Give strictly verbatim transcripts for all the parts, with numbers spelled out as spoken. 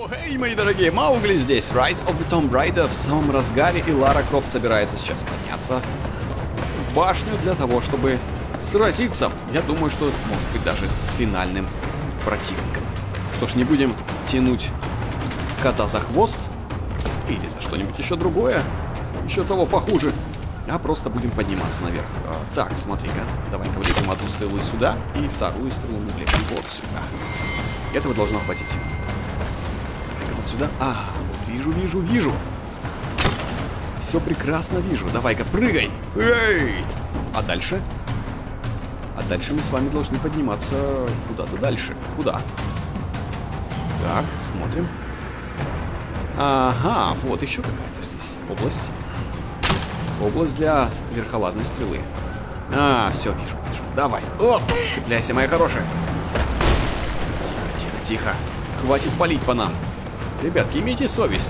О, эй, мои дорогие, Маугли здесь, Rise of the Tomb Raider в самом разгаре, и Лара Крофт собирается сейчас подняться в башню для того, чтобы сразиться, я думаю, что может быть даже с финальным противником. Что ж, не будем тянуть кота за хвост или за что-нибудь еще другое, еще того похуже, а просто будем подниматься наверх. А, так, смотри-ка, давай-ка влепим одну стрелу сюда и вторую стрелу мы влепим вот сюда. Этого должно хватить. Давай-ка вот сюда. А, вот вижу, вижу, вижу. Все прекрасно вижу. Давай-ка прыгай. Эй! А дальше? А дальше мы с вами должны подниматься куда-то дальше. Куда? Так, смотрим. Ага, вот еще какая-то здесь область. Область для верхолазной стрелы. А, все, вижу, вижу. Давай. Оп, цепляйся, моя хорошая. Тихо, тихо, тихо. Хватит палить по нам. Ребятки, имейте совесть.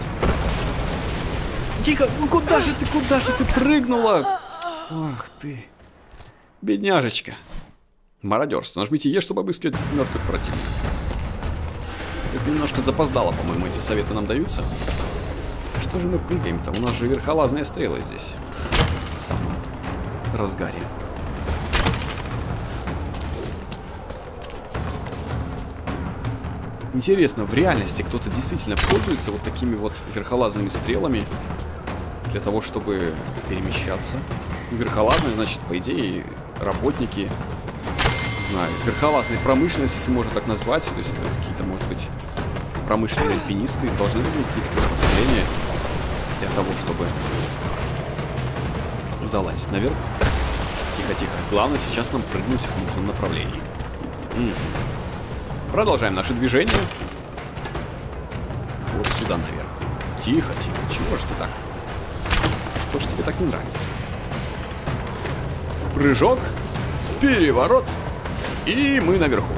Тихо, ну куда же ты, куда же ты прыгнула? Ах ты. Бедняжечка. Мародерство. Нажмите Е, чтобы обыскивать мертвых противников. Так немножко запоздало, по-моему, эти советы нам даются. Что же мы прыгаем-то? У нас же верхолазные стрелы здесь. В самом разгаре. Интересно, в реальности кто-то действительно пользуется вот такими вот верхолазными стрелами для того, чтобы перемещаться? Верхолазные, значит, по идее, работники, не знаю, верхолазной промышленности, если можно так назвать, то есть это какие-то, может быть, промышленные альпинисты, должны быть какие-то приспособления для того, чтобы залазить наверх. Тихо-тихо. Главное сейчас нам прыгнуть в нужном направлении. М-м. Продолжаем наше движение. Вот сюда наверх. Тихо-тихо. Чего ж ты так? Что ж тебе так не нравится? Прыжок, переворот, и мы наверху.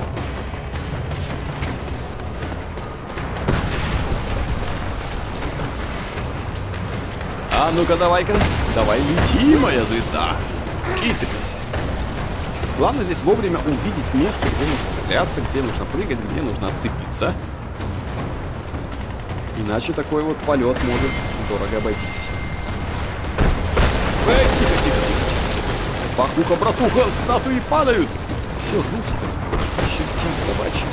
А ну-ка, давай-ка. Давай, лети, моя звезда. И цепляйся. Главное здесь вовремя увидеть место, где нужно цепляться, где нужно прыгать, где нужно отцепиться. Иначе такой вот полет может дорого обойтись. Эй, тихо, тихо, тихо, тихо. Пахуха, братуха, статуи падают. Все рушится. Чертям собачьим.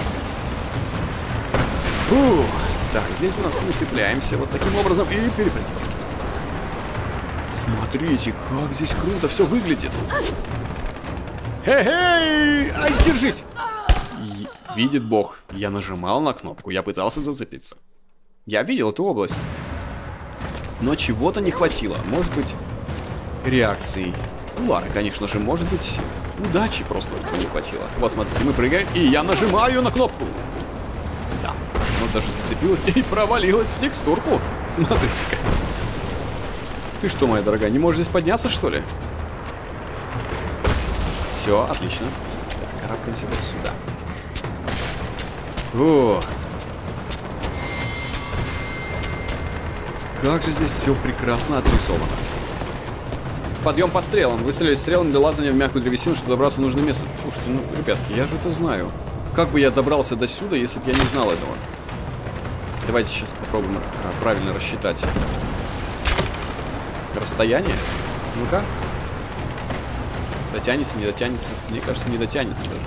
Фух. Так, здесь у нас мы цепляемся вот таким образом и перепрыгиваем. Смотрите, как здесь круто все выглядит. Хе-хей! Ай, держись! И, видит Бог, я нажимал на кнопку, я пытался зацепиться. Я видел эту область. Но чего-то не хватило. Может быть, реакции у Лары, конечно же, может быть, удачи просто не хватило. Вот, смотрите, мы прыгаем, и я нажимаю на кнопку. Да, оно даже зацепилось и провалилось в текстурку. Смотрите-ка. Ты что, моя дорогая, не можешь здесь подняться, что ли? Все, отлично. Так, карабкаемся вот сюда. О! Как же здесь все прекрасно отрисовано. Подъем по стрелам. Выстрелить стрелами для лазания в мягкую древесину, чтобы добраться в нужное место. Слушайте, ну, ребятки, я же это знаю. Как бы я добрался до сюда, если бы я не знал этого? Давайте сейчас попробуем а, правильно рассчитать расстояние. Ну-ка. Дотянется, не дотянется. Мне кажется, не дотянется даже.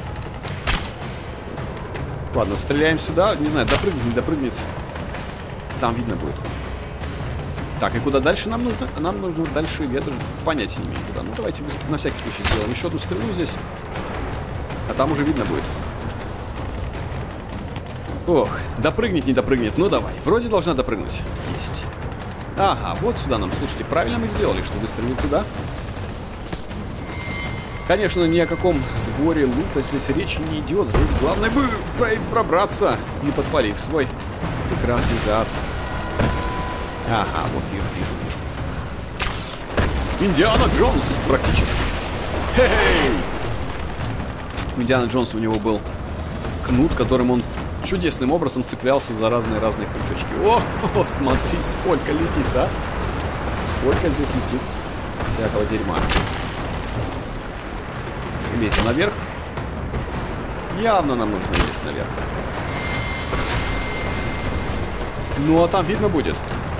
Ладно, стреляем сюда. Не знаю, допрыгнет, не допрыгнет. Там видно будет. Так, и куда дальше нам нужно? Нам нужно дальше, я даже понятия не имею куда. Ну, давайте на всякий случай сделаем еще одну стрелу здесь. А там уже видно будет. Ох, допрыгнет, не допрыгнет. Ну, давай. Вроде должна допрыгнуть. Есть. Ага, вот сюда нам, слушайте, правильно мы сделали, что выстрелили туда. Конечно, ни о каком сборе лута здесь речи не идет. Здесь главное бы пробраться, не подпалив свой прекрасный зад. Ага, вот вижу, вижу, вижу. Индиана Джонс практически. Хе-хей! Индиана Джонс, у него был кнут, которым он чудесным образом цеплялся за разные-разные крючочки. О, о, смотри, сколько летит, а! Сколько здесь летит всякого дерьма. Лезем наверх. Явно нам нужно лезть наверх. Ну, а там видно будет.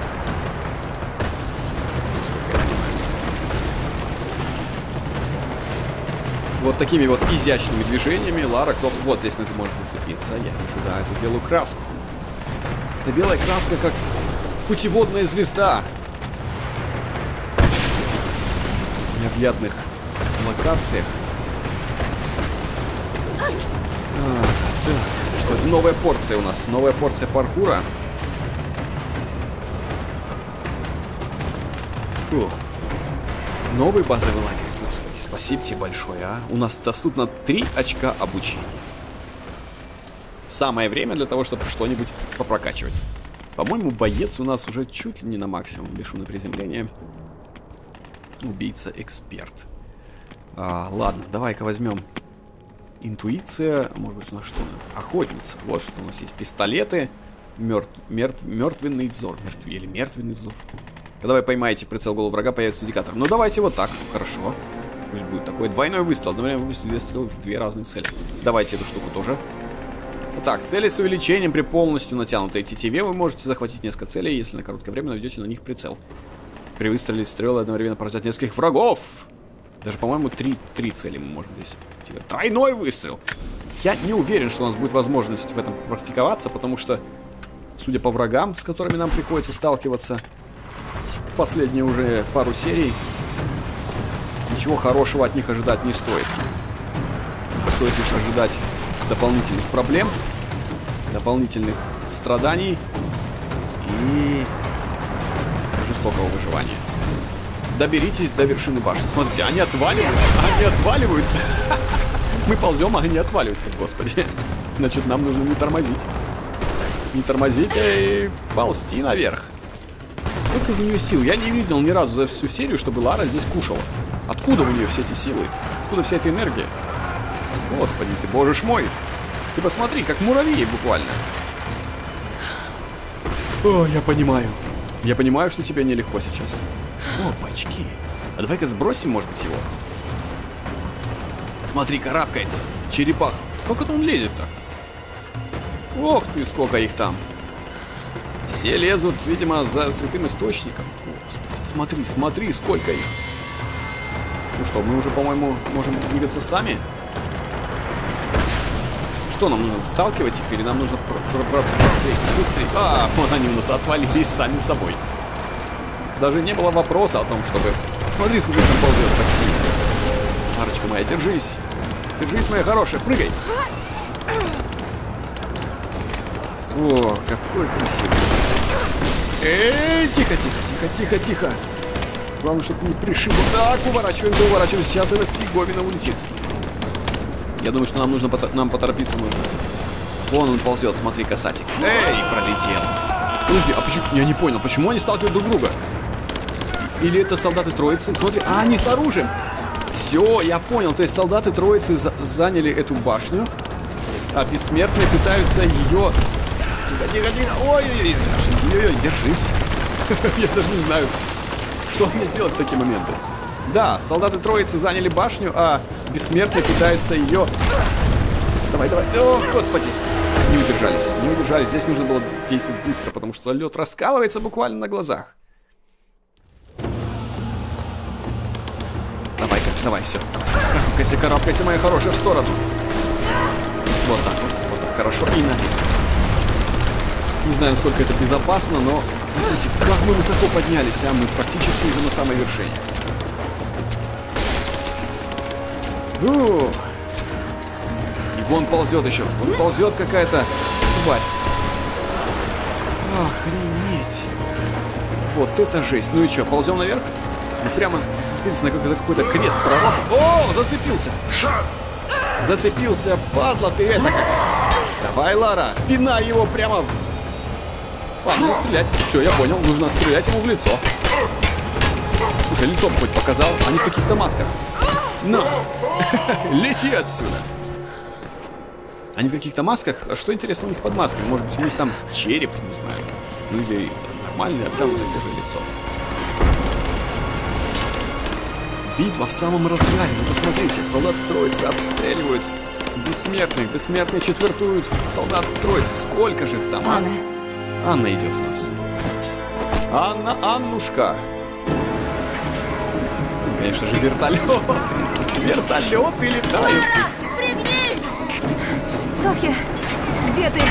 Вот такими вот изящными движениями Лара Крофт... Вот здесь мы сможем зацепиться. Я вижу, да, эту белую краску. Это белая краска, как путеводная звезда. В необъятных локациях. А, да. Что это? Новая порция у нас. Новая порция паркура. Фу. Новый базовый лагерь. Господи, спасибо тебе большое, а. У нас доступно три очка обучения. Самое время для того, чтобы что-нибудь попрокачивать. По-моему, боец у нас уже чуть ли не на максимум. Бесшумное приземление. Убийца-эксперт. А, ладно, давай-ка возьмем интуиция. Может быть, у нас что? Охотница. Вот что у нас есть. Пистолеты. Мертв, мертв, мертвенный взор. Мертв, или мертвенный взор. Когда вы поймаете прицел голову врага, появится индикатор. Ну, давайте вот так. Хорошо. Пусть будет такой двойной выстрел. Одновременно выстрел в две разные цели. Давайте эту штуку тоже. Так, цели с увеличением при полностью натянутой тетиве вы можете захватить несколько целей, если на короткое время наведете на них прицел. При выстреле стрелы одновременно поразят нескольких врагов. Даже, по-моему, три, три цели мы можем здесь. Тройной выстрел. Я не уверен, что у нас будет возможность в этом практиковаться, потому что, судя по врагам, с которыми нам приходится сталкиваться, последние уже пару серий, ничего хорошего от них ожидать не стоит. Стоит лишь ожидать дополнительных проблем, дополнительных страданий и жестокого выживания. Доберитесь до вершины башни. Смотрите, они отваливаются. Они отваливаются. Мы ползем, а они отваливаются, господи. Значит, нам нужно не тормозить. Не тормозить, а ползти наверх. Сколько же у нее сил? Я не видел ни разу за всю серию, чтобы Лара здесь кушала. Откуда у нее все эти силы? Откуда вся эта энергия? Господи ты, боже ж мой. Ты посмотри, как муравей буквально. О, я понимаю. Я понимаю, что тебе нелегко сейчас. Опачки. А давай-ка сбросим, может быть, его. Смотри, карабкается. Черепаха. Как это он лезет так? Ох ты, сколько их там. Все лезут, видимо, за святым источником. Господи, смотри, смотри, сколько их. Ну что, мы уже, по-моему, можем двигаться сами? Что нам нужно? Сталкивать их или нам нужно пробраться быстрее? Быстрее. А, вон они у нас отвалились сами собой. Даже не было вопроса о том, чтобы... Смотри, сколько там ползет по стене. Ларочка моя, держись. Держись, моя хорошая, прыгай. О, какой красивый. Эй, тихо, тихо, тихо, тихо, тихо. Главное, чтобы не пришибло. Так, уворачиваемся, уворачиваемся. Сейчас эта фиговина улетит. Я думаю, что нам нужно нам поторопиться нужно. Вон он ползет, смотри, касатик. Эй, пролетел. Подожди, а почему? Я не понял, почему они сталкивают друг друга? Или это солдаты Троицы? Смотри, а они с оружием. Все, я понял. То есть солдаты Троицы за заняли эту башню, а бессмертные пытаются ее... Тихо, тихо, тихо. Ой-ой-ой, ой-ой-ой, держись. Я даже не знаю, что мне делать в такие моменты. Да, солдаты Троицы заняли башню, а бессмертные пытаются ее... Давай, давай. О, господи. Не удержались, не удержались. Здесь нужно было действовать быстро, потому что лед раскалывается буквально на глазах. Давай-ка, давай, все. Карабкайся, карабкайся, моя хорошая, в сторону. Вот так вот, вот так, хорошо. И наверх. Не знаю, насколько это безопасно, но смотрите, как мы высоко поднялись, а мы практически уже на самой вершине. Ух. И вон ползет еще. Вон ползет какая-то тварь. Охренеть. Вот это жесть. Ну и что, ползем наверх? Мы прямо зацепились на какой-то крест. Пророк. О, зацепился. Зацепился, падла ты это как. Давай, Лара, пинай его прямо. А, нужно стрелять. Все, я понял. Нужно стрелять ему в лицо. Слушай, лицо хоть показал. Они в каких-то масках. На! Лети отсюда! Они в каких-то масках. А что интересно у них под масками? Может быть, у них там череп, не знаю. Ну или нормальное, обтянутое тоже лицо. Битва в самом разгаре. Вы посмотрите, солдаты Троицы обстреливают бессмертных. Бессмертные четвертуют солдат Троицы. Сколько же их там, а? Анна идет у нас. Анна, Аннушка. Конечно же, вертолеты. Вертолеты летают. Софья, где ты?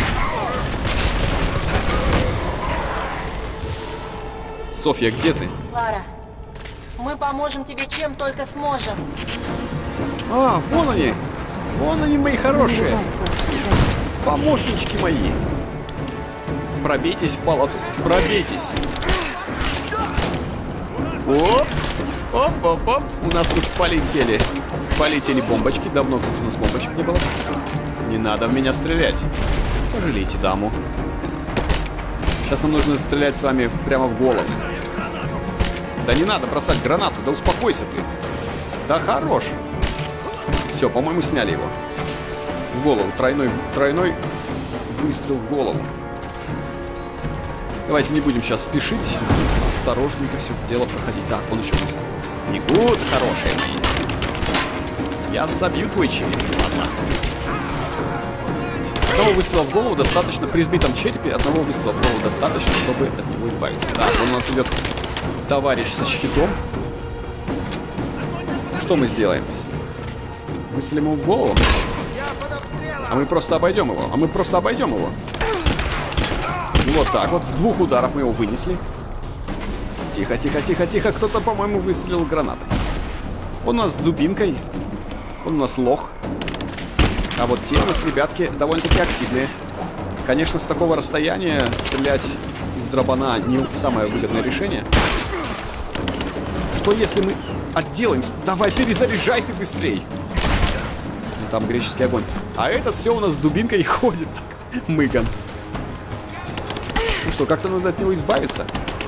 Софья, где ты? Лара, мы поможем тебе чем только сможем. А, вон они. Вон они, мои хорошие. Помощнички мои. Пробейтесь в палату. Пробейтесь. Опс. Оп-оп-оп. У нас тут полетели. Полетели бомбочки. Давно, кстати, у нас бомбочек не было. Не надо в меня стрелять. Пожалейте даму. Сейчас нам нужно стрелять с вами прямо в голову. Да не надо бросать гранату. Да успокойся ты. Да хорош. Все, по-моему, сняли его. В голову. Тройной, тройной выстрел в голову. Давайте не будем сейчас спешить. Осторожненько все это дело проходить. Так, он еще выстрел. Бегут, хорошие мои. Я собью твой череп. Ладно. Одного выстрела в голову достаточно. При сбитом черепе одного выстрела в голову достаточно, чтобы от него избавиться. Так, он у нас идет товарищ со щитом. Что мы сделаем? Выстрелим ему в голову? А мы просто обойдем его. А мы просто обойдем его. Вот так вот. С двух ударов мы его вынесли. Тихо, тихо, тихо, тихо. Кто-то, по-моему, выстрелил гранатой. Он у нас с дубинкой. Он у нас лох. А вот те у нас, ребятки, довольно-таки активные. Конечно, с такого расстояния стрелять в дробана не самое выгодное решение. Что если мы отделаемся? Давай, перезаряжай ты быстрей. Ну, там греческий огонь. А этот все у нас с дубинкой и ходит так. Мыган. Ну что, как-то надо от него избавиться.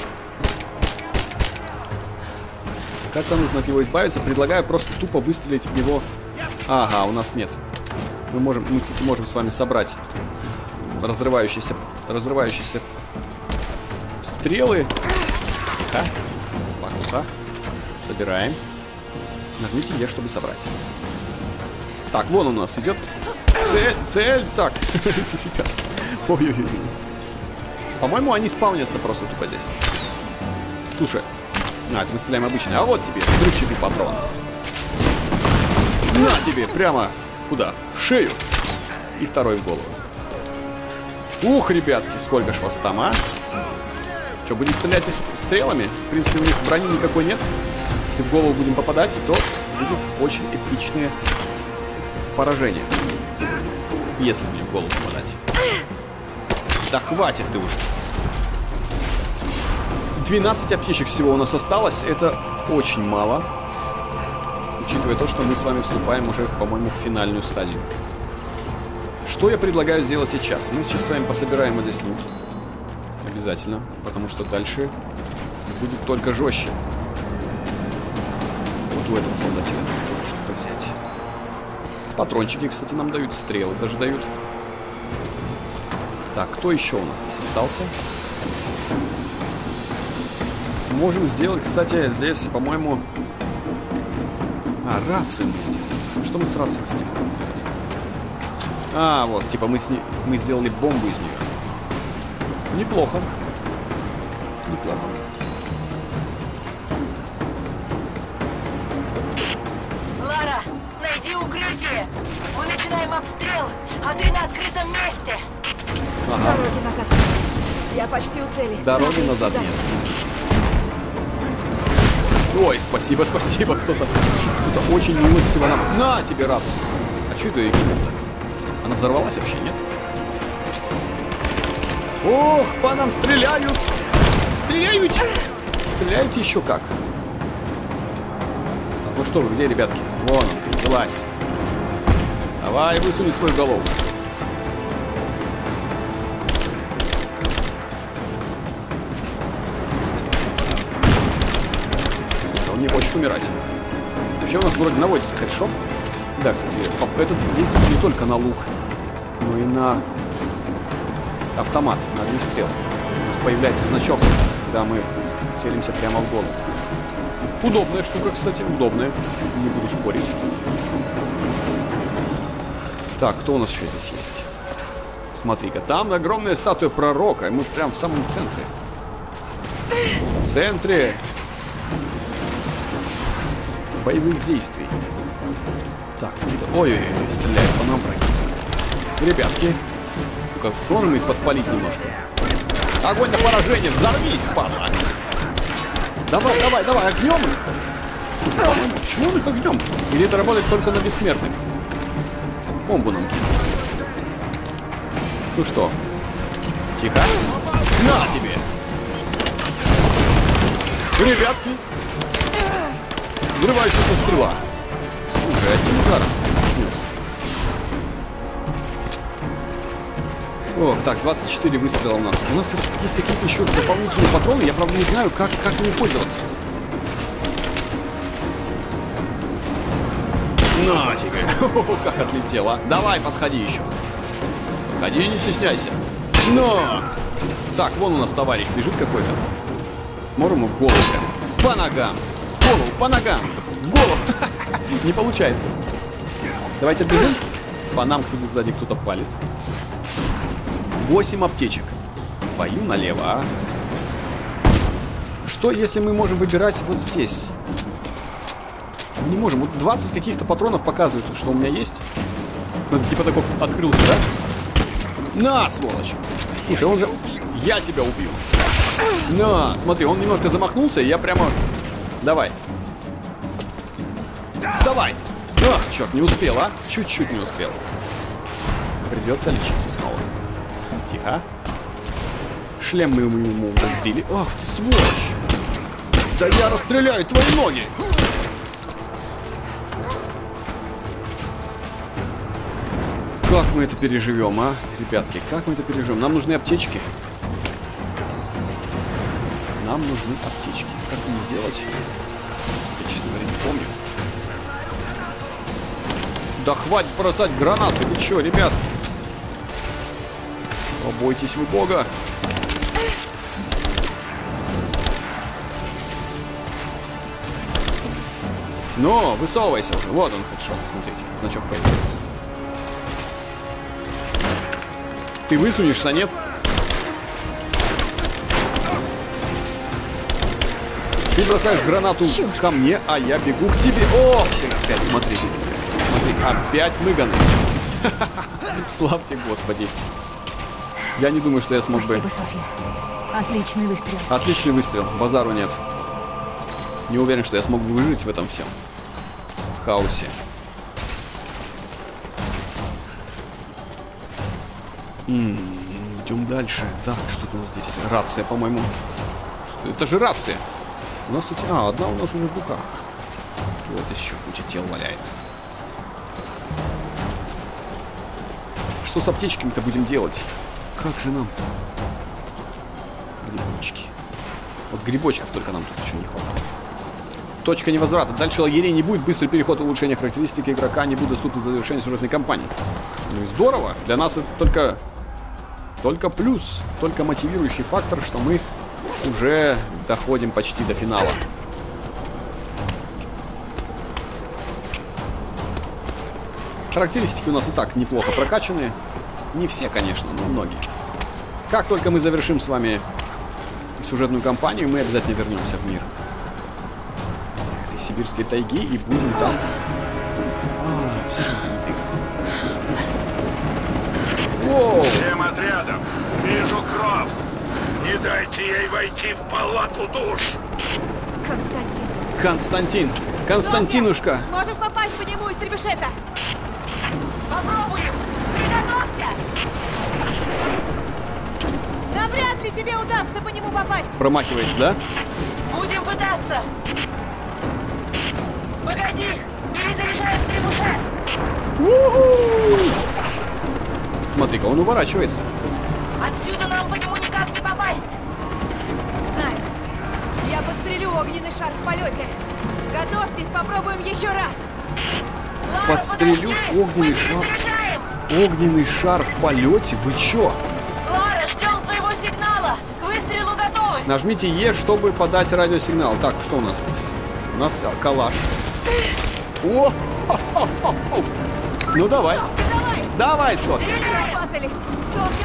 Как-то нужно от него избавиться. Предлагаю просто тупо выстрелить в него. Ага, у нас нет. Мы можем, мы, кстати, можем с вами собрать разрывающиеся, разрывающиеся стрелы. Тихо. Спокойно. Собираем. Нажмите Е, чтобы собрать. Так, вон у нас идет. Цель, цель. Так. Ой-ой-ой. По-моему, они спавнятся просто тупо здесь. Слушай. А, это мы стреляем обычно. А вот тебе взрывчатый патрон. На тебе, прямо куда? В шею. И второй в голову. Ух, ребятки, сколько ж вас там, а? Что, будем стрелять стрелами? В принципе, у них брони никакой нет. Если в голову будем попадать, то будут очень эпичные поражения. Если будем в голову попадать. Да хватит ты уже. двенадцать аптечек всего у нас осталось. Это очень мало. Учитывая то, что мы с вами вступаем уже, по-моему, в финальную стадию. Что я предлагаю сделать сейчас? Мы сейчас с вами пособираем вот здесь лут. Обязательно. Потому что дальше будет только жестче. Вот у этого солдатика тоже что-то взять. Патрончики, кстати, нам дают. Стрелы даже дают. Так, кто еще у нас здесь остался? Можем сделать, кстати, здесь, по-моему... А, рацию мы сделали. Что мы с рацией, кстати, будем делать? А, вот, типа мы, с ней, мы сделали бомбу из нее. Неплохо. Неплохо. Лара, найди укрытие. Мы начинаем обстрел, а ты на открытом месте. Ага. Дороги назад. Я почти у цели. Дороги Надо назад нет. Ой, спасибо, спасибо. Кто-то кто очень милостиво нам... На тебе рацию. А что это я кинул-то? Она взорвалась вообще, нет? Ох, по нам стреляют! Стреляют! Стреляют еще как. Ну что вы, где, ребятки? Вон он, вылазь. Давай, высуни свою голову. Он не хочет умирать. Вообще у нас вроде наводится хэдшот. Да, кстати, это действует не только на лук, но и на автомат, на огнестрел. У нас появляется значок, когда мы целимся прямо в голову. Удобная штука, кстати, удобная. Не буду спорить. Так, кто у нас еще здесь есть? Смотри-ка, там огромная статуя пророка. И мы прям в самом центре. В центре боевых действий. Так, где-то... Ой-ой-ой, стреляют по нам враги. Ребятки, как сможем их подпалить немножко? Огонь на поражение, взорвись, падла! Давай, давай, давай, огнем их! Слушай, по-моему, почему он их огнем? Или это работает только на бессмертных? Бомбу нам кинул. Ну что? Тихо. На тебе! Ребятки! Взрывающаяся стрела. Слушай, одним ударом снес. Ох, так, двадцать четыре выстрела у нас. У нас есть какие-то еще дополнительные патроны. Я, правда, не знаю, как, как ими пользоваться. На тебе! Как отлетело. Давай, подходи еще. Подходи, не стесняйся. Но! Так, вон у нас товарищ бежит какой-то. Смотрим ему в голову прям. По ногам. В голову, по ногам. В голову. Не получается. Давайте бежим. По нам, кстати, сзади кто-то палит. восемь аптечек. Твою налево, а? Что, если мы можем выбирать вот здесь? Не можем. Вот двадцать каких-то патронов показывают, что у меня есть. Смотри, типа такой открылся, да? На, сволочь! Слушай, он же... Я тебя убью. На, смотри, он немножко замахнулся, и я прямо... Давай. Давай! Ах, черт, не успел, а? Чуть-чуть не успел. Придется лечиться снова. Тихо. Шлем мы ему разбили. Ах ты, сволочь! Да я расстреляю твои ноги! Как мы это переживем, а? Ребятки, как мы это переживем? Нам нужны аптечки. Нам нужны аптечки. Как их сделать? Я, честно говоря, не помню. Да хватит бросать гранаты. Вы чё, ребят? Побойтесь вы Бога. Но, высовывайся уже. Вот он, хедшот, смотрите. Значок появляется. Ты высунешься, нет? Ты бросаешь гранату Черт. ко мне, а я бегу к тебе. Ох ты, опять смотри. Смотри, опять мыганы. Славьте Господи. Я не думаю, что я смог Спасибо, бы... Софья. Отличный выстрел. Отличный выстрел. Базару нет. Не уверен, что я смог бы выжить в этом всем хаосе. М-м, идем дальше. Так, что-то у нас здесь. Рация, по-моему. Это же рация. У нас эти... А, одна у нас уже в руках. Вот еще куча тел валяется. Что с аптечками-то будем делать? Как же нам-то? Грибочки. Вот грибочков только нам тут еще не хватает. Точка невозврата. Дальше лагерей не будет. Быстрый переход и улучшение характеристик игрока не будет доступны за завершение сюжетной кампании. Ну и здорово. Для нас это только... Только плюс. Только мотивирующий фактор, что мы уже доходим почти до финала. Характеристики у нас и так неплохо прокачаны. Не все, конечно, но многие. Как только мы завершим с вами сюжетную кампанию, мы обязательно вернемся в мир этой сибирской тайги и будем там... А, все, смотри. Воу! Всем отрядом! Вижу кровь! Не дайте ей войти в палату душ! Константин. Константин! Константинушка! Софья, сможешь попасть по нему из требушета? Попробуем! Приготовься! Да вряд ли тебе удастся по нему попасть. Промахивается, да? Будем пытаться! Погоди! Перезаряжаем трибушет! Смотри-ка, он уворачивается. Отсюда нам по нему никак не попасть! Знаю. Я подстрелю огненный шар в полете. Готовьтесь, попробуем еще раз. Лара, Подстрелю подожди! огненный Мы шар. перезаряжаем! Огненный шар в полете? Вы чё? Лара, ждем твоего сигнала! К выстрелу готовы! Нажмите Е, чтобы подать радиосигнал. Так, что у нас? У нас калаш. О! Ну давай. Софья, давай! Давай, Софья. Запасали. Софья,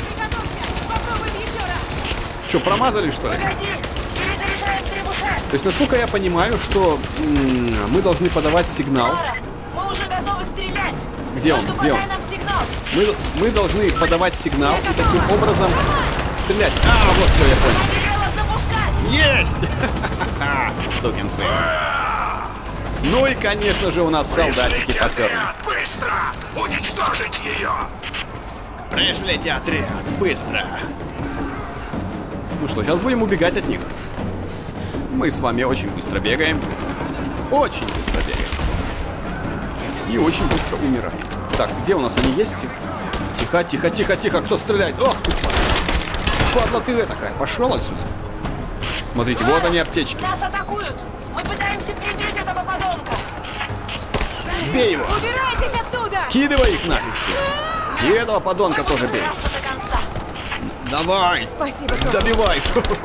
Что, промазали, что ли? Погоди! Перезаряжаем требушет! То есть, насколько я понимаю, что м, мы должны подавать сигнал. Лара, мы уже готовы стрелять! Где он? Только Где он? подай нам сигнал! Мы, мы должны подавать сигнал и таким образом стрелять. А, вот все, я понял. Стрелок запускать! Есть! Сукин сын. Ну и, конечно же, у нас солдатики Пришлите поперли. отряд! Быстро! Уничтожить ее! Пришлите отряд, быстро! Ну что, сейчас будем убегать от них. Мы с вами очень быстро бегаем. Очень быстро бегаем. И очень быстро умираем. Так, где у нас они есть? Тихо, тихо, тихо, тихо. Кто стреляет? Ох ты, падла ты такая. Пошел отсюда. Смотрите, вот они, аптечки. Нас атакуют! Мы пытаемся прибить этого подонка! Бей его! Убирайтесь оттуда! Скидывай их нафиг все. И этого подонка тоже бей. Драться до конца! Давай! Спасибо, Софи. Добивай!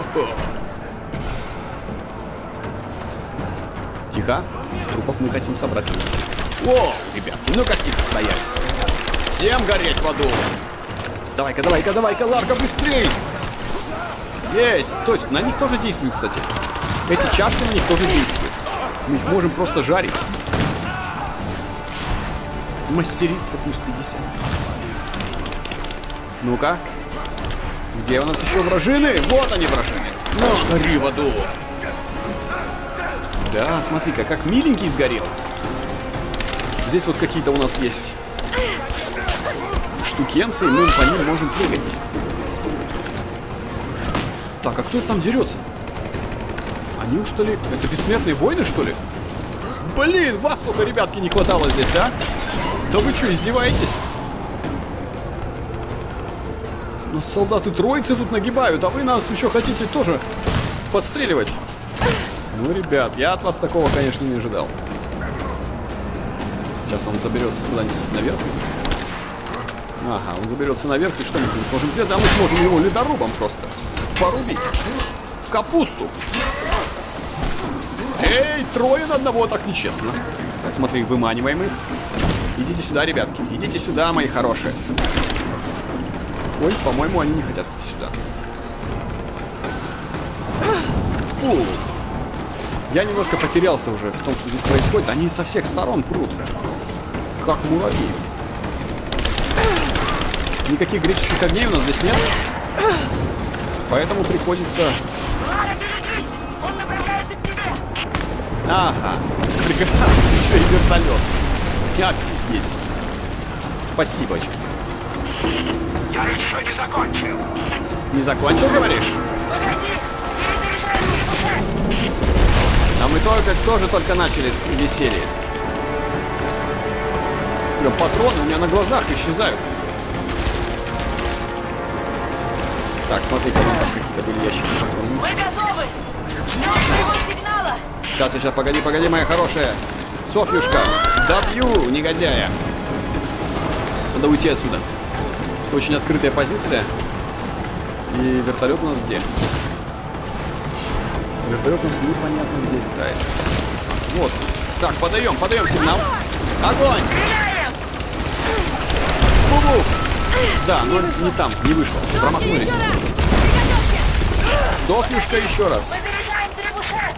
Тихо. Трупов мы хотим собрать. О, ребятки, ну-ка тихо стоять. Всем гореть в аду. Давай-ка, давай-ка, давай-ка, Ларка, быстрей! Есть! То есть на них тоже действует, кстати. Эти чашки на них тоже действуют. Мы их можем просто жарить. Мастерица плюс пятьдесят. Ну-ка. Где у нас еще вражины? Вот они, вражины. Ну, гори в аду. Да, смотри-ка, как миленький сгорел. Здесь вот какие-то у нас есть штукенцы, и мы по ним можем прыгать. Так, а кто там дерется? Они что ли? Это бессмертные войны, что ли? Блин, вас только, ребятки, не хватало здесь, а? Да вы что, издеваетесь? Но солдаты троицы тут нагибают, а вы нас еще хотите тоже подстреливать. Ну, ребят, я от вас такого, конечно, не ожидал. Сейчас он заберется куда-нибудь наверх. Ага, он заберется наверх, и что мы с ним сможем сделать? А мы сможем его ледорубом просто порубить. В капусту. Эй, трое на одного, так нечестно. Так, смотри, выманиваем их. Идите сюда, ребятки, идите сюда, мои хорошие. Ой, по-моему, они не хотят идти сюда. Фу. Я немножко потерялся уже в том, что здесь происходит. Они со всех сторон прут. Как муравьи. Никаких греческих огней у нас здесь нет. Поэтому приходится... Лара, берегись! Он направляется к тебе! Ага. Прекрасно. Еще и вертолет. Офигеть. Спасибо. Я еще не закончил! Не закончил, говоришь? Погоди! Перезаряжаем требушет! А мы только, тоже только начали с веселья. Бля, патроны у меня на глазах исчезают. Так, смотри-ка, вон там какие-то были ящики с патронами. Мы готовы! Ждем твоего сигнала! Сейчас, сейчас, погоди, погоди, моя хорошая. Софьюшка, добью, негодяя. Надо уйти отсюда. Очень открытая позиция. И вертолет у нас где? Вертолет у нас непонятно где летает. Вот. Так, подаем, подаем сигнал. Огонь! Стреляем! Бу-бу! Да, но не там, не вышло. Софи, Промахнулись. еще раз! Приготовься! Софьюшка, еще раз. Мы заряжаем требушет!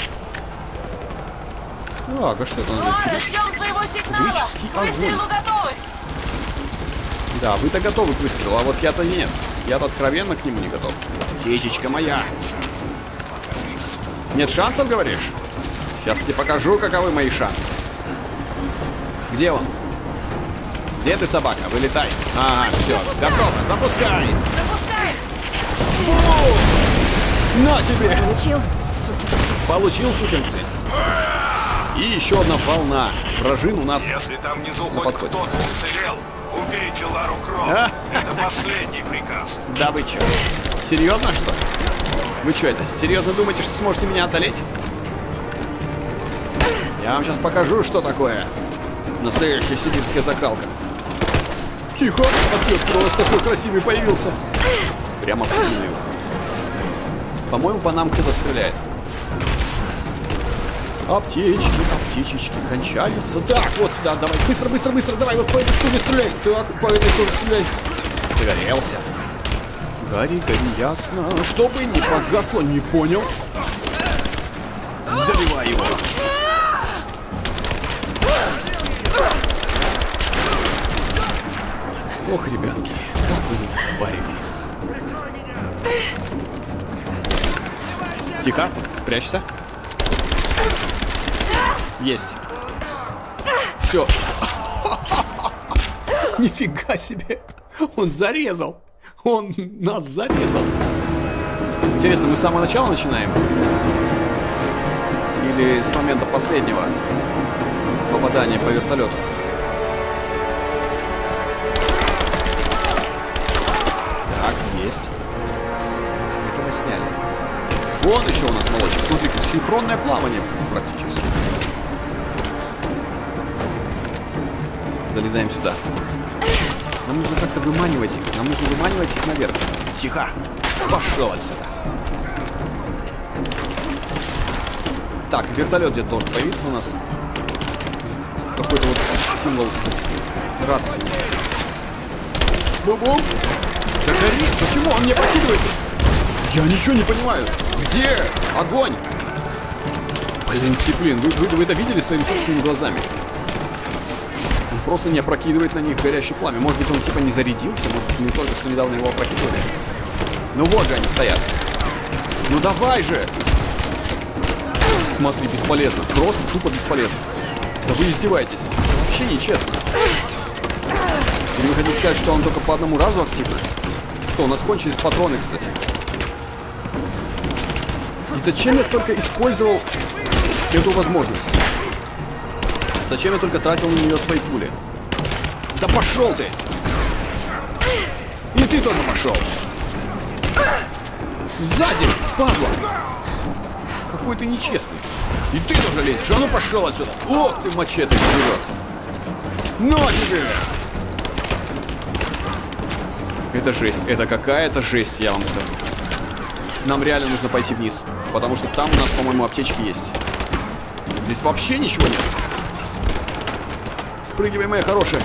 Так, а что это у нас здесь? Лара, ждем твоего сигнала! Греческий К огонь. выстрелу готовы! Да, вы-то готовы к выстрелу, а вот я-то нет. Я-то откровенно к нему не готов. Птичечка моя. Нет шансов, говоришь? Сейчас тебе покажу, каковы мои шансы. Где он? Где ты, собака? Вылетай. Ага, все, готово. Запускай. Запускаем! Бум! На тебе! Получил, сукин сын. Получил, сукин сын. И еще одна волна. Вражин у нас... Если там внизу На хоть подходе. кто-то уцелел, убейте Лару Крофт. А? Это последний приказ. Да вы че? Серьезно, что ли? Вы что это, серьезно думаете, что сможете меня одолеть? Я вам сейчас покажу, что такое настоящая сибирская закалка. Тихо, ответ просто такой красивый появился. Прямо в спину. По-моему, по нам кто-то стреляет. Аптечки, аптечечки кончаются. Так, вот сюда, давай, быстро, быстро, быстро, давай, вот по этой штуке стреляй. Так, по этой штуке стреляй. Загорелся. Гори, гори, ясно. Чтобы не погасло, не понял. Добивай его. Ох, ребятки, как вы меня забарили. Тихо, прячься. Есть. Все. Нифига себе. Он зарезал. Он нас зарезал. Интересно, мы с самого начала начинаем? Или с момента последнего попадания по вертолету? Так, есть. Этого сняли. Вон еще у нас молочек. Смотри, как синхронное плавание практически. Залезаем сюда. Нам нужно как-то выманивать их. Нам нужно выманивать их наверх. Тихо. Пошел отсюда. Так, вертолет где-то должен появиться у нас. Какой-то вот символ рации. Бу-бум. Да гори. Почему он мне прокидывает? Я ничего не понимаю. Где? Огонь. Блин, дисциплин. Вы, вы, вы это видели своими собственными глазами? Он просто не опрокидывает на них горящее пламя. Может быть, он типа не зарядился? Может быть, мы только что недавно его опрокидывали? Ну вот же они стоят. Ну давай же. Смотри, бесполезно. Просто тупо бесполезно. Да вы издеваетесь. Вообще нечестно. Или вы хотите сказать, что он только по одному разу активно? Что, у нас кончились патроны, кстати. И зачем я только использовал эту возможность? Зачем я только тратил на нее свои пули? Да пошел ты! И ты тоже пошел! Сзади, падла! Какой ты нечестный! И ты тоже лезешь! А ну пошел отсюда! Ох ты, мачете берется! Но тебе! Это жесть, это какая-то жесть, я вам скажу. Нам реально нужно пойти вниз, потому что там у нас, по-моему, аптечки есть. Здесь вообще ничего нет. Спрыгивай, моя хорошая.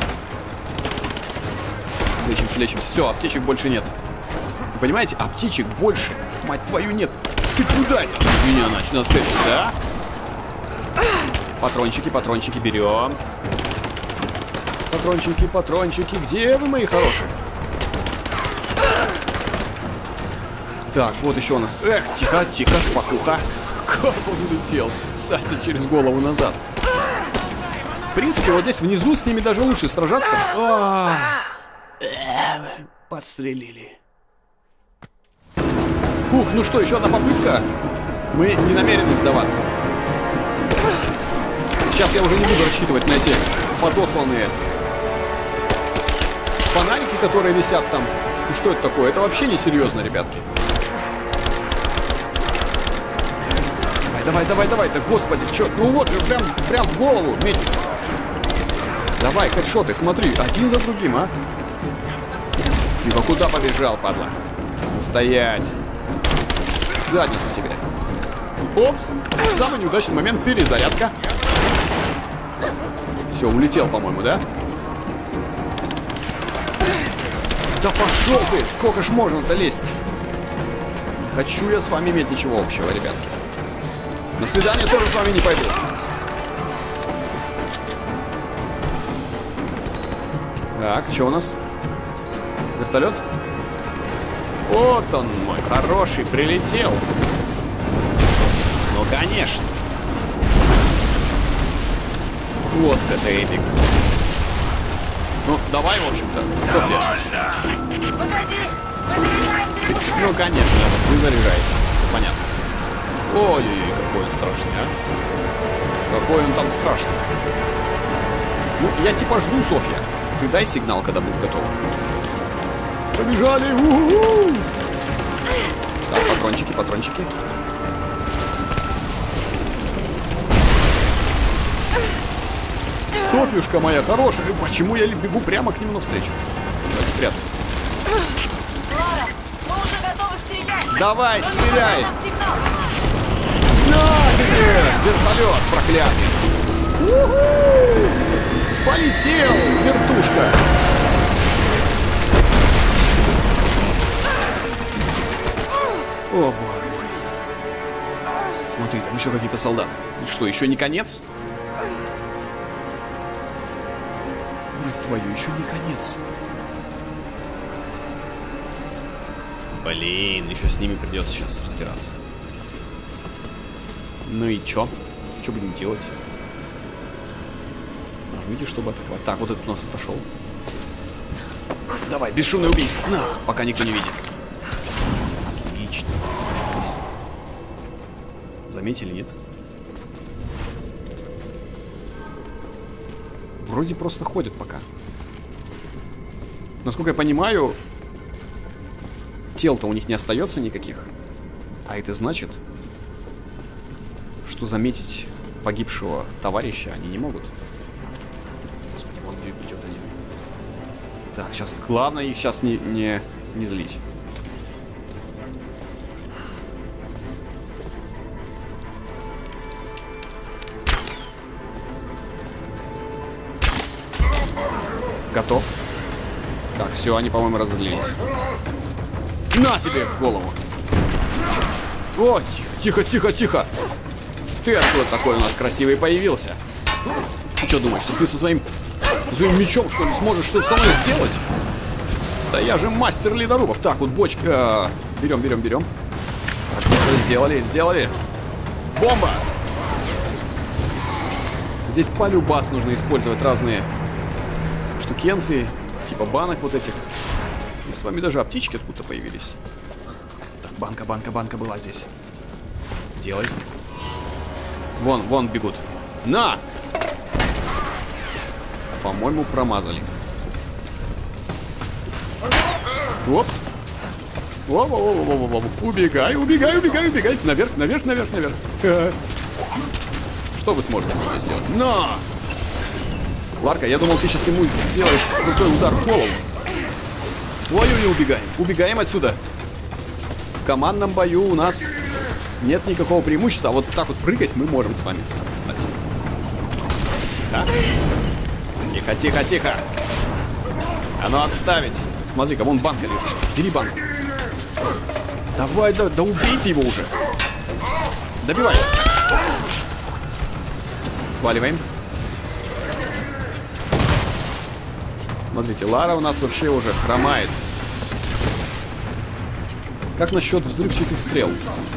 Лечимся, лечимся. Все, аптечек больше нет. Вы понимаете, аптечек больше, мать твою, нет. Ты куда меня начал целиться, а? Патрончики, патрончики берем. Патрончики, патрончики. Где вы, мои хорошие? Так, вот еще у нас. Эх, тихо, тихо, спокуха. Как он улетел. Сальто через голову назад. В принципе, вот здесь внизу с ними даже лучше сражаться. А -а -а. Подстрелили. Ух, ну что, еще одна попытка. Мы не намерены сдаваться. Сейчас я уже не буду рассчитывать на эти подосланные фонарики, которые висят там. Ну что это такое? Это вообще не серьезно, ребятки. Давай, давай, давай, давай. Да господи, что? Ну вот же, прям, прям в голову метится. Давай, хедшоты, смотри, один за другим, а? Типа куда побежал, падла? Стоять. В задницу тебе. Опс. Самый неудачный момент, перезарядка. Все, улетел, по-моему, да? Да пошел ты! Сколько ж можно-то лезть? Не хочу я с вами иметь ничего общего, ребятки. На свидание тоже с вами не пойду. Так, что у нас? Вертолет? Вот он, мой хороший, прилетел. Ну, конечно. Вот это эпик. Ну, давай, в общем-то, Софья. Ну, конечно, вы заряжаете. Понятно. Ой-ой-ой, какой он страшный, а. Какой он там страшный. Ну, я типа жду, Софья. Ты дай сигнал, когда будет готово. Побежали! У-у-у! Так, патрончики, патрончики. Софьюшка моя хорошая, почему я бегу прямо к нему навстречу? Давайте прятаться. Лара, мы уже готовы стрелять! Давай, стреляй! На тебе! Вертолет проклятый! У-ху! Полетел, вертушка! О, боже мой. Смотри, там еще какие-то солдаты. И что, еще не конец? Мать твою, еще не конец. Блин, еще с ними придется сейчас разбираться. Ну и чё? Что будем делать? Нажмите, чтобы атаковать. Так, вот этот у нас отошел. Давай, бесшумное убийство. На, пока никто не видит. Отлично. Спрятались. Заметили, нет? Вроде просто ходят пока. Насколько я понимаю, тел-то у них не остается никаких. А это значит, что заметить погибшего товарища они не могут. Господи, вон идет один. Так, сейчас главное их сейчас не, не, не злить. Готов. Так, все, они, по-моему, разозлились. На тебе в голову. О, тихо, тихо, тихо. Ты откуда такой у нас красивый появился? Ты что думаешь, что ты со своим, со своим мечом, что ли, сможешь что-то со мной сделать? Да я же мастер ледорубов. Так, вот бочка. Берем, берем, берем. Так, быстро сделали, сделали. Бомба! Здесь полюбас нужно использовать разные штукенции, типа банок вот этих. И с вами даже аптечки откуда-то появились. Так, банка, банка, банка была здесь. Делай. Вон, вон бегут. На! По-моему, промазали. Опс. Во-во-во-во-во-во. Убегай, убегай, убегай, убегай. Наверх, наверх, наверх, наверх. Что вы сможете с вами сделать? На! Ларка, я думал, ты сейчас ему сделаешь крутой удар в голову. Ой-ой-ой, убегаем. Убегаем отсюда. В командном бою у нас нет никакого преимущества. А вот так вот прыгать мы можем с вами, кстати. Тихо. Тихо, тихо, тихо. А ну отставить. Смотри-ка, вон банка лежит. Бери банку. Давай, да, да убей ты его уже. Добивай. Сваливаем. Смотрите, Лара у нас вообще уже хромает. Как насчет взрывчатых стрел?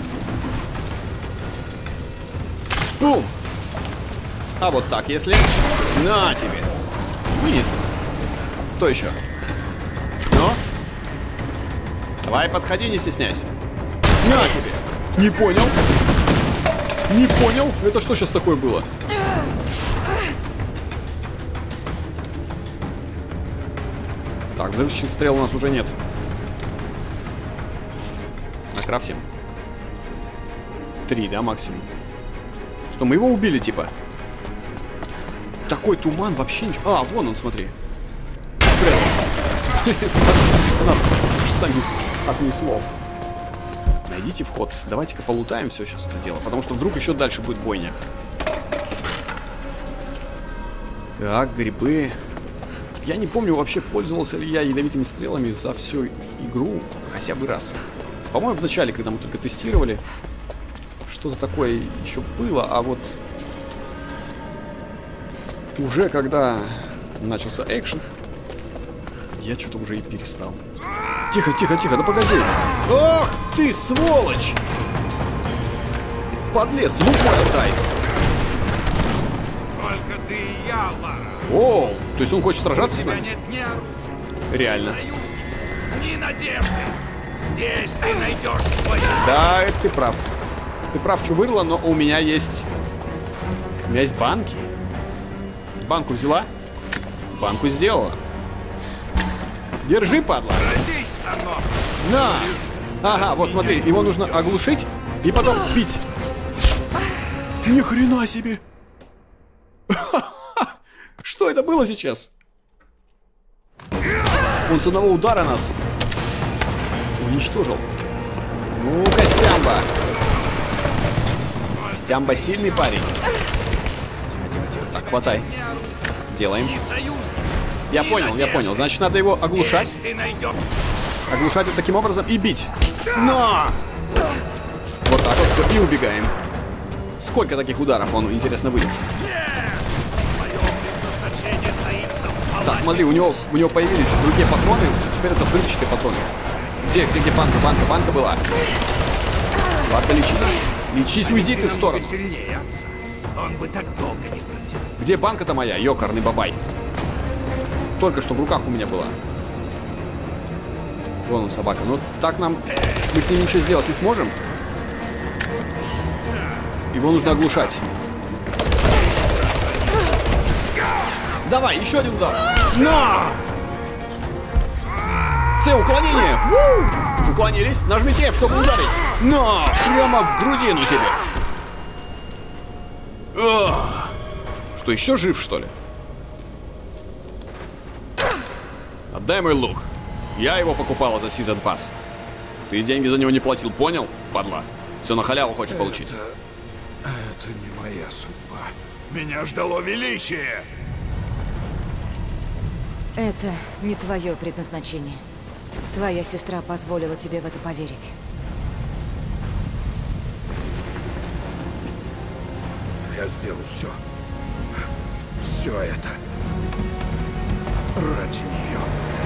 Бум! А вот так, если... На тебе! Вынесли. Кто еще? Ну? Давай, подходи, не стесняйся. На тебе! Не понял? Не понял? Это что сейчас такое было? Так, взрывчатых стрел у нас уже нет. Накрафтим. Три, да, максимум. Что, мы его убили, типа? Такой туман, вообще ничего. А, вон он, смотри. Нас сами отнесло. Найдите вход. Давайте-ка полутаем все сейчас это дело. Потому что вдруг еще дальше будет бойня. Так, грибы. Я не помню вообще, пользовался ли я ядовитыми стрелами за всю игру хотя бы раз. По-моему, в начале, когда мы только тестировали, что-то такое еще было, а вот уже когда начался экшен, я что-то уже и перестал. Тихо, тихо, тихо, да погоди. Ах ты, сволочь! Подлез, лук мой отдай. Только ты и я, Лара. О, то есть он хочет сражаться с нами? Нет ни оружия, реально. Ни, ни надежды. Здесь ты найдешь свою. Да, это ты прав. Ты прав, Чувырла, но у меня есть... У меня есть банки. Банку взяла? Банку сделала. Держи, падла. Сразись со мной. На! Ага, вот смотри, его нужно оглушить и потом бить. Ни хрена себе! Что это было сейчас? Он с одного удара нас уничтожил. Ну-ка, Стямба. Стямба сильный парень. Тихо, тихо, тихо. Так, хватай. Делаем. Я понял, я понял. Значит, надо его оглушать. Оглушать вот таким образом и бить. На! И убегаем. Сколько таких ударов он, интересно, выдержит? Так, смотри, у него, у него появились в руке патроны. Теперь это взрывчатые патроны. Где, где, где банка? Банка, банка была. Ладно, лечись. Лечись, уйди ты в сторону. Он бы так долго не протянул. Где банка-то моя, ёкарный бабай? Только что в руках у меня была. Вон он, собака. Ну, так нам... Мы с ним ничего сделать не сможем. Его нужно оглушать. Давай, еще один удар. На! С, уклонение. У! Уклонились. Нажмите F, чтобы ударить. На! Прямо в грудину тебе. Ах! Что, еще жив, что ли? Отдай мой лук. Я его покупала за Season Pass. Ты деньги за него не платил, понял, падла? Все на халяву хочешь это, получить. Это не моя судьба. Меня ждало величие. Это не твое предназначение. Твоя сестра позволила тебе в это поверить. Я сделал все. Все это ради нее.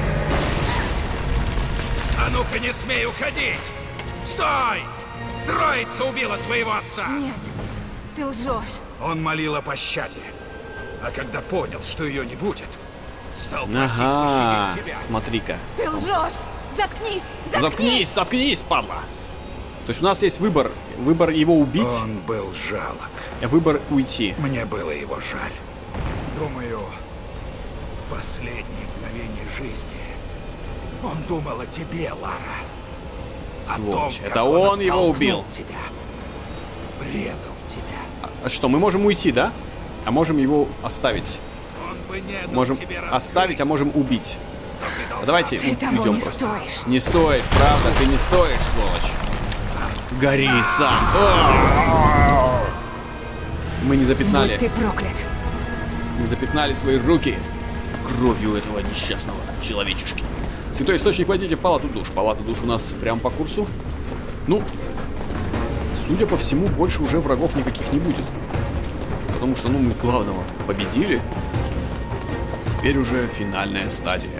А ну-ка не смей уходить! Стой! Троица убила твоего отца! Нет, ты лжешь. Он молил о пощаде. А когда понял, что ее не будет, стал просить Ага, пощадить тебя. смотри-ка. Ты лжешь! Заткнись! Заткнись! Заткнись, заткнись, падла! То есть у нас есть выбор. Выбор его убить, Он был жалок. а выбор уйти. Мне было его жаль. Думаю, в последние мгновения жизни он думал о тебе, Лара. О Сволочь, том, это как он его оттолкнул убил. тебя. Предал тебя. А что, мы можем уйти, да? А можем его оставить. Он бы не дал Можем тебе оставить, а раскрыться. можем убить. Но ты должна Давайте Ты у- того уйдем не просто. стоишь. Не стоишь, правда, ты не стоишь, сволочь. Гори сам. О! Мы не запятнали, Будь ты проклят. не запятнали свои руки кровью этого несчастного человечешки. Святой источник, войдите в палату душ. Палата душ у нас прям по курсу. Ну, судя по всему, больше уже врагов никаких не будет. Потому что, ну, мы главного победили. Теперь уже финальная стадия.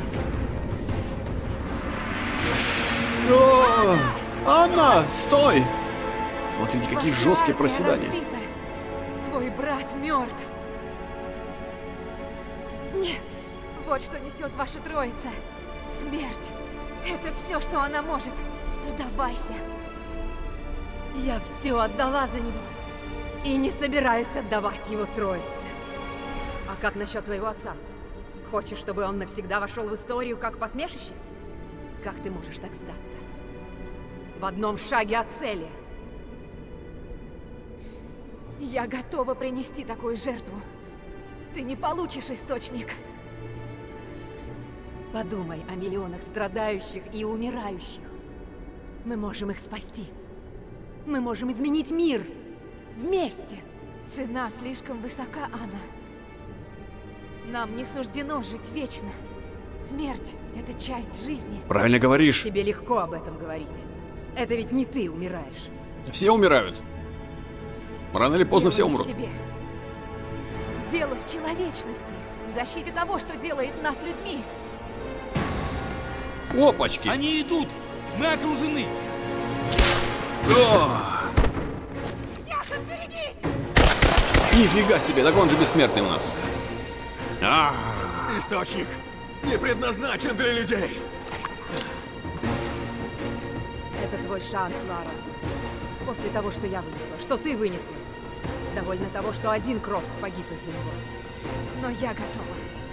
О, Анна, стой! Смотрите, какие Ваша жесткие армия проседания. разбита. Твой брат мертв. Нет, вот что несет ваша троица. Смерть. Это все, что она может. Сдавайся. Я все отдала за него. И не собираюсь отдавать его троице. А как насчет твоего отца? Хочешь, чтобы он навсегда вошел в историю как посмешище? Как ты можешь так сдаться? В одном шаге от цели. Я готова принести такую жертву. Ты не получишь источник. Подумай о миллионах страдающих и умирающих. Мы можем их спасти. Мы можем изменить мир. Вместе. Цена слишком высока, Анна. Нам не суждено жить вечно. Смерть — это часть жизни. Правильно говоришь. Тебе легко об этом говорить. Это ведь не ты умираешь. Все умирают. Рано или поздно Дело все не в умрут. тебе. Дело в человечности. В защите того, что делает нас людьми. Опачки. Они идут! Мы окружены! О, Яхан, берегись! нифига себе, так он же бессмертный у нас. А, Источник не предназначен для людей. Это твой шанс, Лара. После того, что я вынесла, что ты вынесла. Довольно того, что один Крофт погиб из-за него. Но я готова.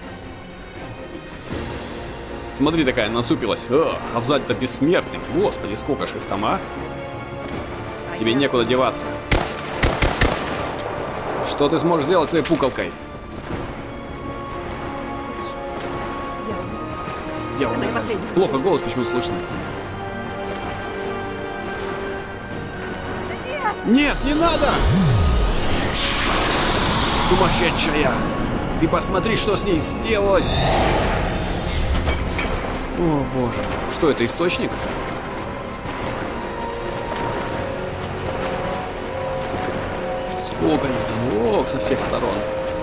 смотри, такая насупилась. О, а в зале-то бессмертный. Господи, сколько ж их там, а? А Тебе я- некуда деваться. Что ты сможешь сделать своей пукалкой? Я умею. Я Это моя умираю. последняя. Плохо голос почему слышно. Нет, не надо! Сумасшедшая! Ты посмотри, что с ней сделалось! О, боже. Что это, источник? Сколько их там? Ох, со всех сторон.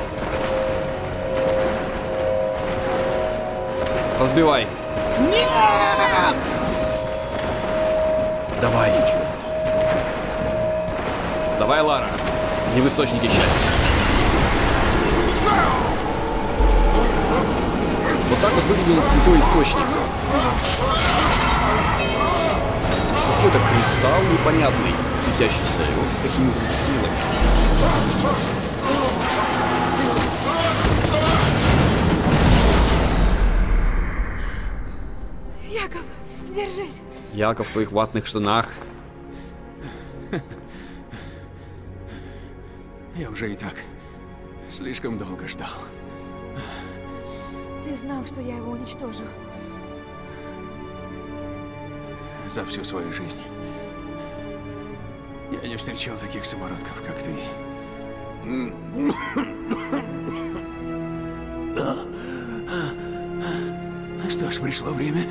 Разбивай. Нет! Давай. Давай, Лара. Не в источнике счастья. Вот так вот выглядел святой источник. Какой-то кристалл непонятный, светящийся вот с такими вот силами. Яков, держись. Яков в своих ватных штанах. Я уже и так слишком долго ждал. Ты знал, что я его уничтожу. За всю свою жизнь я не встречал таких самородков, как ты. Что ж, пришло время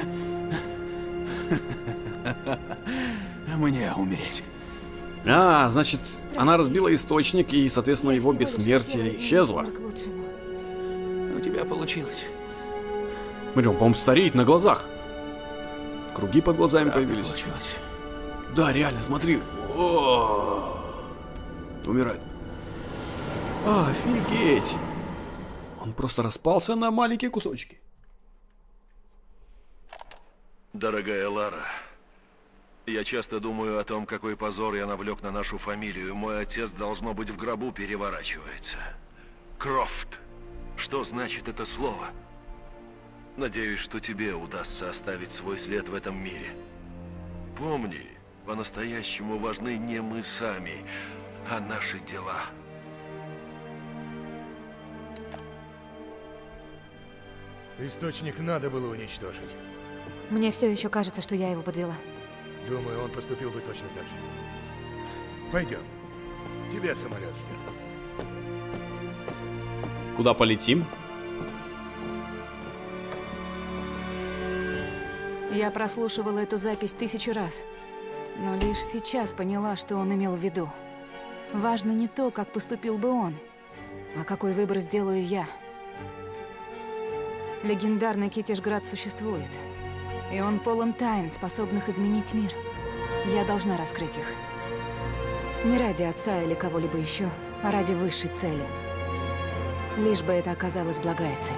мне умереть. А, значит, она разбила источник, и, соответственно, его бессмертие исчезло. У тебя получилось. Смотри, он, по-моему, стареет на глазах. Круги под глазами Правда появились. Получилось. Да, реально, смотри. О, умирает. Офигеть. Он просто распался на маленькие кусочки. Дорогая Лара, я часто думаю о том, какой позор я навлек на нашу фамилию. Мой отец, должно быть, в гробу переворачивается. Крофт. Что значит это слово? Надеюсь, что тебе удастся оставить свой след в этом мире. Помни, по-настоящему важны не мы сами, а наши дела. Источник надо было уничтожить. Мне все еще кажется, что я его подвела. Думаю, он поступил бы точно так же. Пойдем. Тебя самолет ждет. Куда полетим? Я прослушивала эту запись тысячу раз, но лишь сейчас поняла, что он имел в виду. Важно не то, как поступил бы он, а какой выбор сделаю я. Легендарный Китежград существует, и он полон тайн, способных изменить мир. Я должна раскрыть их. Не ради отца или кого-либо еще, а ради высшей цели. Лишь бы это оказалась благая цель.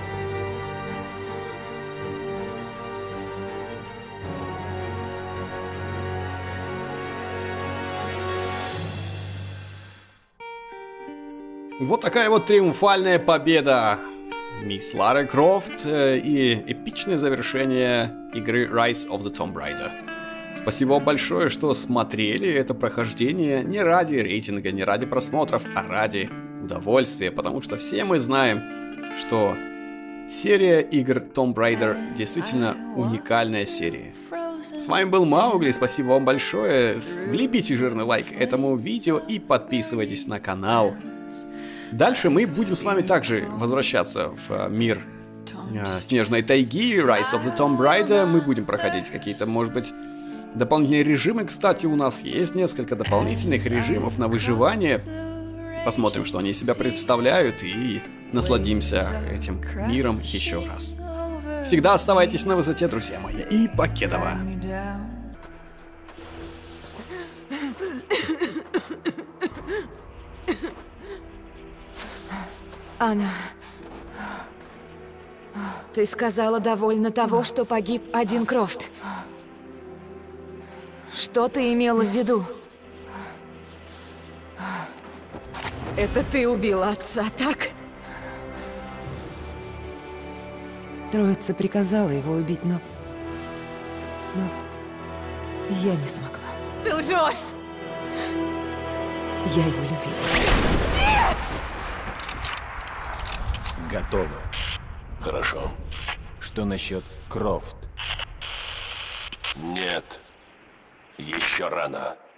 Вот такая вот триумфальная победа мисс Лары Крофт э, и эпичное завершение игры Rise of the Tomb Raider. Спасибо вам большое, что смотрели это прохождение не ради рейтинга, не ради просмотров, а ради удовольствия, потому что все мы знаем, что серия игр Tomb Raider действительно уникальная серия. С вами был Маугли, спасибо вам большое. Влепите жирный лайк этому видео и подписывайтесь на канал. Дальше мы будем с вами также возвращаться в мир э, Снежной тайги, Rise of the Tomb Raider. Мы будем проходить какие-то, может быть, дополнительные режимы. Кстати, у нас есть несколько дополнительных режимов на выживание. Посмотрим, что они из себя представляют, и насладимся этим миром еще раз. Всегда оставайтесь на высоте, друзья мои, и покедова! Анна, ты сказала довольно того, что погиб один Крофт. Что ты имела в виду? Это ты убила отца, так? Троица приказала его убить, но... но я не смогла. Ты лжешь! Я его любила. Готово. Хорошо. Что насчет Крофт? Нет. Еще рано.